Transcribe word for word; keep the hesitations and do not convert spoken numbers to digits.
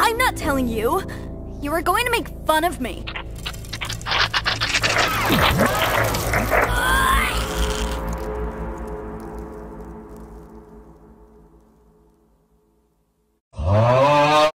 I'm not telling you. You were going to make fun of me.